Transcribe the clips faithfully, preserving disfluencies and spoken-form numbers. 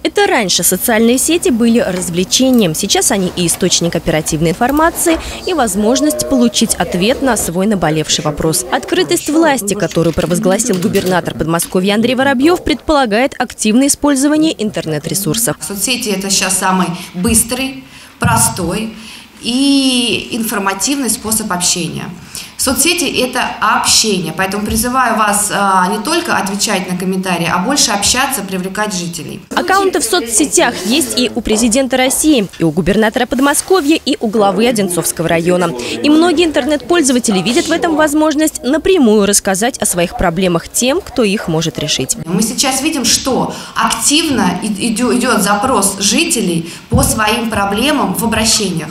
Это раньше социальные сети были развлечением. Сейчас они и источник оперативной информации, и возможность получить ответ на свой наболевший вопрос. Открытость власти, которую провозгласил губернатор Подмосковья Андрей Воробьев, предполагает активное использование интернет-ресурсов. Соцсети – это сейчас самый быстрый, простой и информативный способ общения. Соцсети – это общение, поэтому призываю вас а, не только отвечать на комментарии, а больше общаться, привлекать жителей. Аккаунты в соцсетях есть и у президента России, и у губернатора Подмосковья, и у главы Одинцовского района. И многие интернет-пользователи видят в этом возможность напрямую рассказать о своих проблемах тем, кто их может решить. Мы сейчас видим, что активно идет запрос жителей по своим проблемам в обращениях.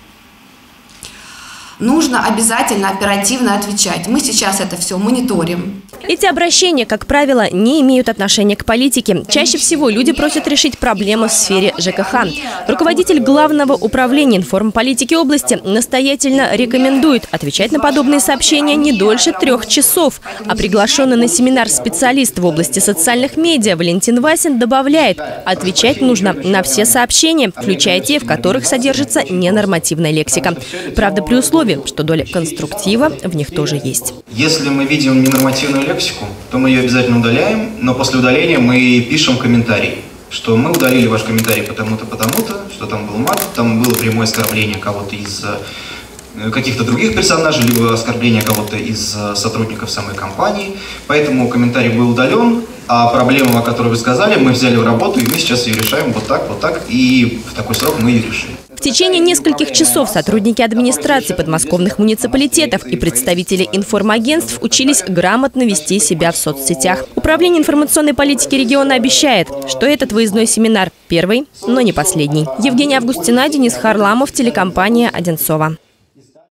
Нужно обязательно оперативно отвечать. Мы сейчас это все мониторим. Эти обращения, как правило, не имеют отношения к политике. Чаще всего люди просят решить проблемы в сфере ЖКХ. Руководитель Главного управления информполитики области настоятельно рекомендует отвечать на подобные сообщения не дольше трех часов. А приглашенный на семинар специалист в области социальных медиа Валентин Васин добавляет, отвечать нужно на все сообщения, включая те, в которых содержится ненормативная лексика. Правда, при условии, что доля конструктива в них тоже есть. Если мы видим ненормативную лексику, то мы ее обязательно удаляем, но после удаления мы пишем комментарий, что мы удалили ваш комментарий потому-то, потому-то, что там был мат, там было прямое оскорбление кого-то из каких-то других персонажей, либо оскорбление кого-то из сотрудников самой компании, поэтому комментарий был удален, а проблему, о которой вы сказали, мы взяли в работу, и мы сейчас ее решаем вот так, вот так, и в такой срок мы ее решили. В течение нескольких часов сотрудники администрации подмосковных муниципалитетов и представители информагентств учились грамотно вести себя в соцсетях. Управление информационной политики региона обещает, что этот выездной семинар первый, но не последний. Евгения Августина, Денис Харламов, телекомпания «Одинцова».